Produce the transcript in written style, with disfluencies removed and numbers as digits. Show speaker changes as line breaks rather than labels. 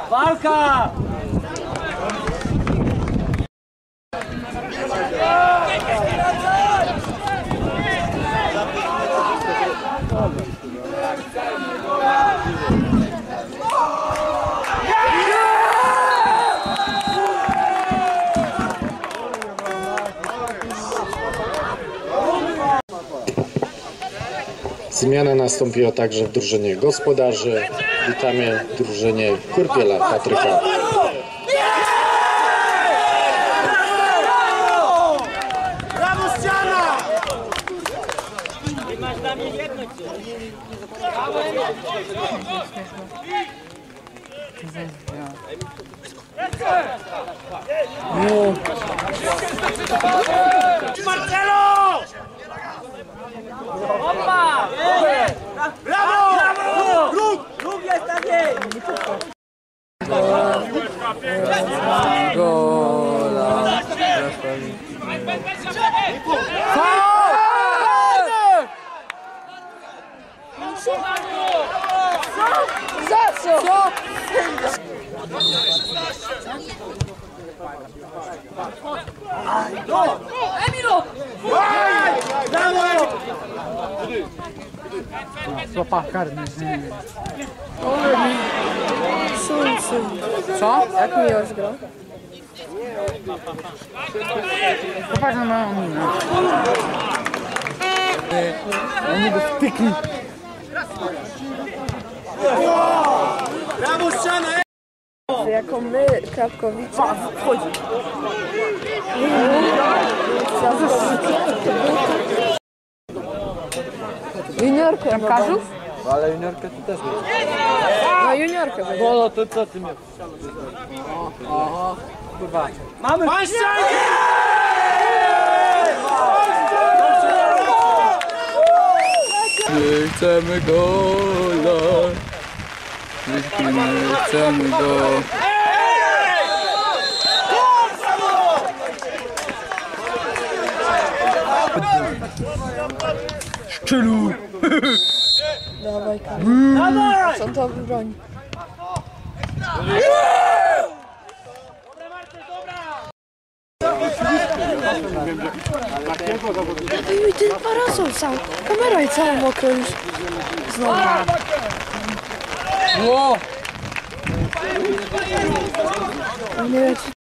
Walka!
Zmiana nastąpiła także w drużynie gospodarzy. Witamy w drużynie Kurpiela Patryka.
Brawo, ściana! Marcelo! Opa! Brawo! Brawo! Druk jest taki!
Gola!
Za co? Emilo!
Brawo!
Złapa karny.
Co? Jak miłość gra?
Popatrz na moją minę. Na niego wtykli.
Brawo, ściana!
Jako my, Krapkowice, wchodzi. Juniorkę
Krapkarzów? Ale juniorkę tu też jest.
No juniorkę będzie.
Bolo, to co ty miałeś? Oho, kurwa.
Mamy! Pan ścianie!
My chcemy gola. My chcemy go. Szczelu!
Dawaj, Karol.
Dawaj!
Co to broń? Ej, ten parasol sam. Kamera jest cała mokra już. Znowu.
Ło!
Nie leci.